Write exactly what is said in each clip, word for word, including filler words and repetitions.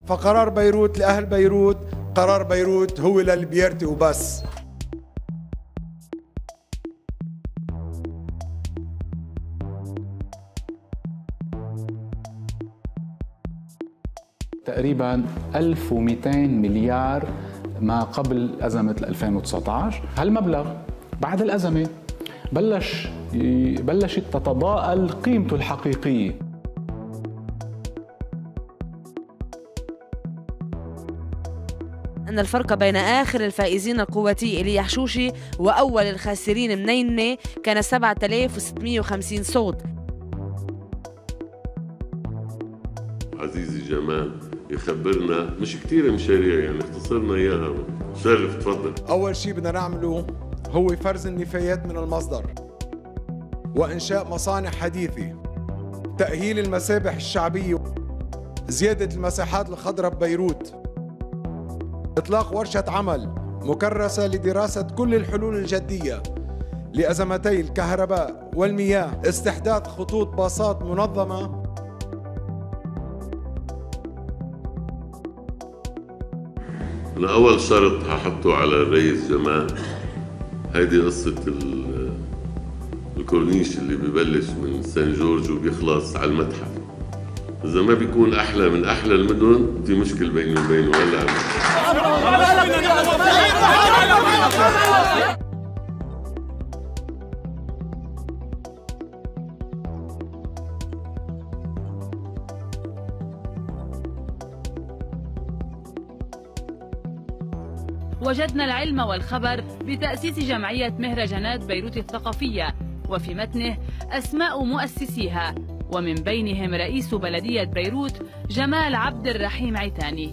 فقرار بيروت لأهل بيروت، قرار بيروت هو للبيرتي وبس. تقريبا ألف ومئتين مليار ما قبل أزمة ألفين وتسعة عشر. هالمبلغ بعد الأزمة بلش بلشت تتضاءل قيمته الحقيقية. أن الفرق بين آخر الفائزين القواتي إيليا حشوشي وأول الخاسرين منينة كان سبعة آلاف وستمئة وخمسين صوت. عزيزي جمال يخبرنا مش كتير مشاريع، يعني اختصرنا اياها. شرف تفضل. اول شيء بدنا نعمله هو فرز النفايات من المصدر، وانشاء مصانع حديثه، تاهيل المسابح الشعبيه، زياده المساحات الخضراء ببيروت، اطلاق ورشه عمل مكرسه لدراسه كل الحلول الجديه لازمتي الكهرباء والمياه، استحداث خطوط باصات منظمه. أنا أول شرط هحطه على الرئيس جمال، هيدي قصة الكورنيش اللي ببلش من سان جورج وبيخلص على المتحف. إذا ما بيكون أحلى من أحلى المدن دي مشكلة بيني وبينه هلا. وجدنا العلم والخبر بتأسيس جمعية مهرجانات بيروت الثقافية، وفي متنه أسماء مؤسسيها، ومن بينهم رئيس بلدية بيروت جمال عبد الرحيم عيتاني.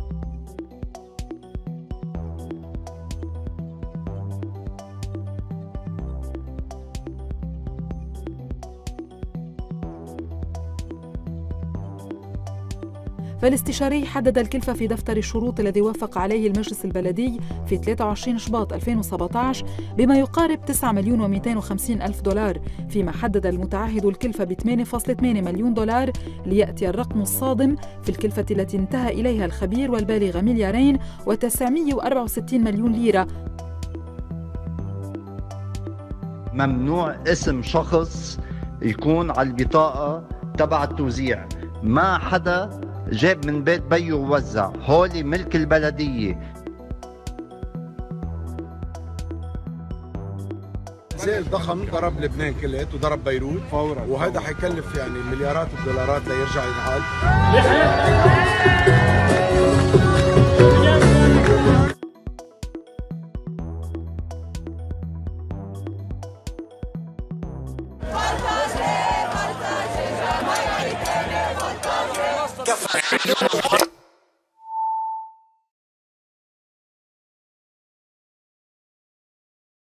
فالاستشاري حدد الكلفة في دفتر الشروط الذي وافق عليه المجلس البلدي في ثلاثة وعشرين شباط ألفين وسبعة عشر بما يقارب تسعة مليون ومئتين وخمسين ألف دولار، فيما حدد المتعهد الكلفة ب ثمانية فاصلة ثمانية مليون دولار، ليأتي الرقم الصادم في الكلفة التي انتهى إليها الخبير والبالغة مليارين وتسعمئة وأربعة وستين مليون ليرة. ممنوع اسم شخص يكون على البطاقة تبع التوزيع، ما حدا جاب من بيت بيه ووزع، هولي ملك البلدية. زلزال ضخم ضرب لبنان كلت وضرب بيروت فورا، وهذا حيكلف يعني مليارات الدولارات ليرجع ينعاد. Café.